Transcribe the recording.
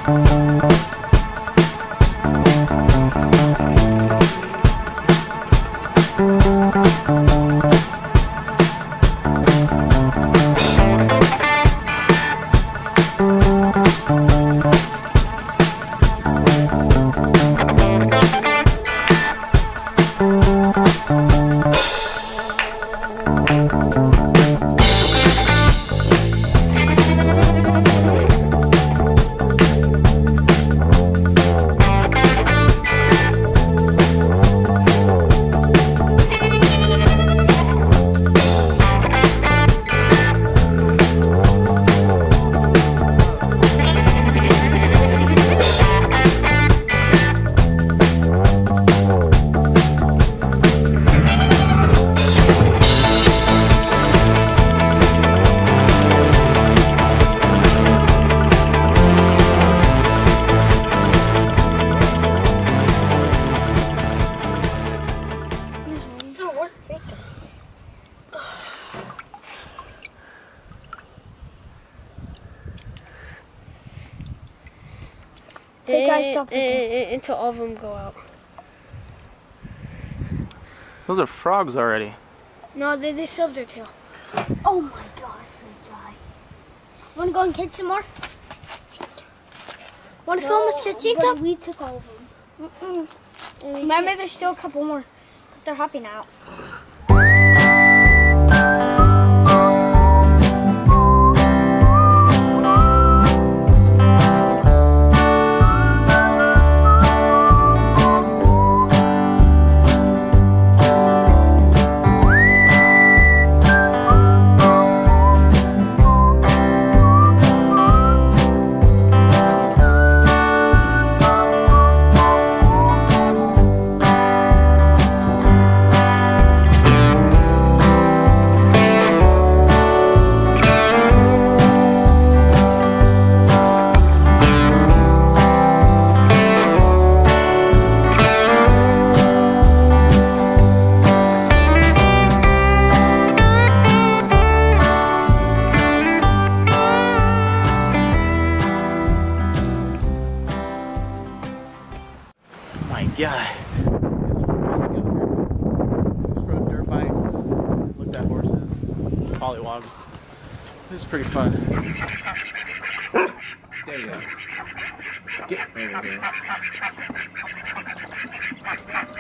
Until all of them go out. Those are frogs already. No, they still have their tail. Oh my god, big guy. Want to go and catch some more? Want to film us catching them? We took all of them. Remember, there's still a couple more. But they're hopping out. God. It's freezing out here. Just rode dirt bikes, looked at horses, pollywogs. It was pretty fun. There you go. Get over here.